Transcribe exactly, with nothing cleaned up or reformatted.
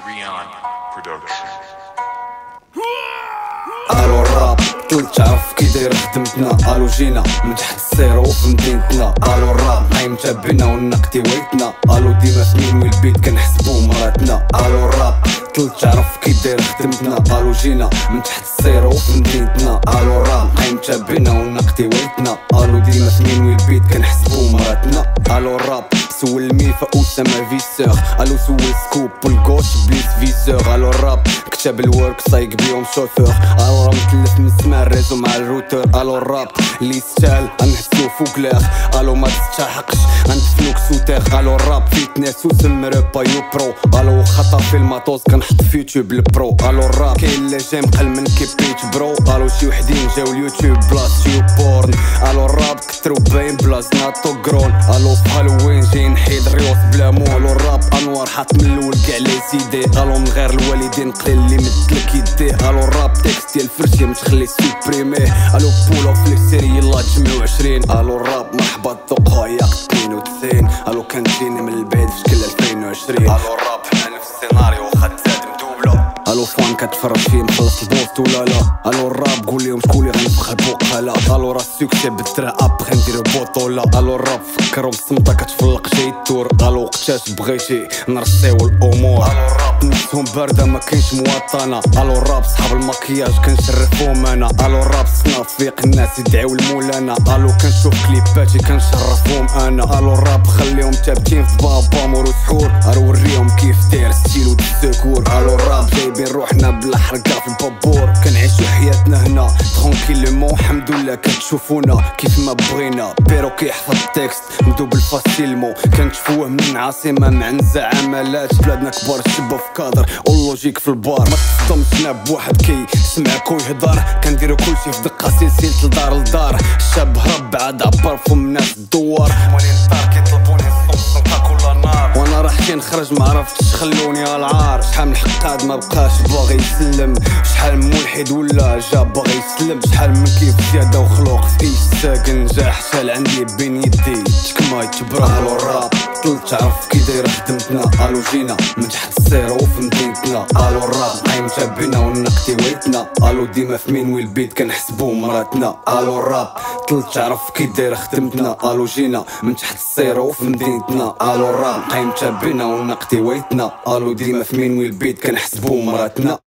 Rion Production. الو الراب طلت تعرف كي داير خدمتنا، الو جينا من تحت السيرو في مدينتنا، الو الراب قايم تابعنا ونقتي ويتنا، الو ديما سنين والبيت كنحسبو مراتنا، الو الراب طلت تعرف كي داير خدمتنا، الو جينا من تحت السيرو في مدينتنا، الو الراب قايم تابعنا ونقتي ويتنا، الو ديما سنين والبيت كنحسبو مراتنا، الو الراب سول الميفا أسامة فيسور، الو سول سكوب والكوش بليس فيزور، الو الراب كتاب الورك صايق بيهم شوفور، الو راه متلف من سما الريزو مع الروتور، الو الراب اللي يستاهل غنحسو فوق لاخ، الو ما تستحقش غندفنوك سوتيغ، الو الراب فيتنس وسمر بايو برو، الو خطا في الماطوس كنحط في يوتيوب البرو، الو الراب كاين اللي جاي مقل من كيبيت برو، الو شي وحدين جاو اليوتيوب بلاص يو بورن، الو الراب كترو باين بلاص ناتو كرون، الو في هالوين جاي نحيد ريوس بلا مول، الو الراب انوار حاط من الاول كاع لي سيدي، الو من غير الوالدين قليل اللي مدلك يديه، الو الراب تكست ديال فرشيه متخلي سوبريميه، الو بولو في السيري يلا تجمعو عشرين، الو الراب مرحبا الذوق هيا اثنين وتسعين، الو كنجيني من البعيد في شكل ألفين وعشرين، الو الراب حنا نفس السيناريو خد زاد مدوبلو، الو فان كتفرج فيه مخلص البوست ولا لا، الو الراب قول لهم شكون اللي غنفخ البقاله، الو راه السوكسي بالدرا ابخي نديرو بوطولا، الو الراب فكرو بالصمته كتفلق جاي التور، الو وقتاش بغيتي نرسيو الامور، الو الراب نفسهم بارده ما كاينش مواطنه، الو الراب صحاب المكياج كنشرفهم انا، الو الراب صنافيق الناس يدعيو المولانا، الو كنشوف كليباتي كنشرفهم انا، الو الراب خليهم ثابتين في بابا مور وسحور، الو وريهم كيف داير ستيلو ديسكور، الو الراب جايبين روحنا بلا حرقه في البابور، كنعيشو حياتنا هنا ترونكيلمون الحمد لله كتشوفونا كيف ما بغينا، بيرو كيحفظ التكست مدوب الفاسيلمون، كنشوفوه من عاصمه مع نزاع عملات، بلادنا كبار الشبه في كادر واللوجيك في البار، ما تصدمش بواحد كي سمعك ويهضر، كنديرو كلشي في دقه سلسله لدار لدار، الشاب هرب بعد عبر فم ناس الدوار، موالين الدار كيطلبوني الصوم كل نار، وانا راح كي نخرج ما عرفتش خلوني العار، شحال من حقاد ما بقاش باغي يسلم، شحال من ملحد ولا جا باغي يسلم، شحال من كيف زياده وخلوق في ايش ساكن نجاح شال عندي بين يدي تكما يتبرا، الو الراب طلت تعرف كي داير خدمتنا، الو جينا من تحت السيرو في مدينتنا، الو الراب قايم تابعنا ونقتي ويتنا، الو ديما في مين والبيت كنحسبو مراتنا، الو الراب طلت تعرف كي داير خدمتنا، الو جينا من تحت السيرو في مدينتنا، الو الراب قايم تابعنا ونقتي ويتنا، الو ديما في مين والبيت كنحسبو مراتنا.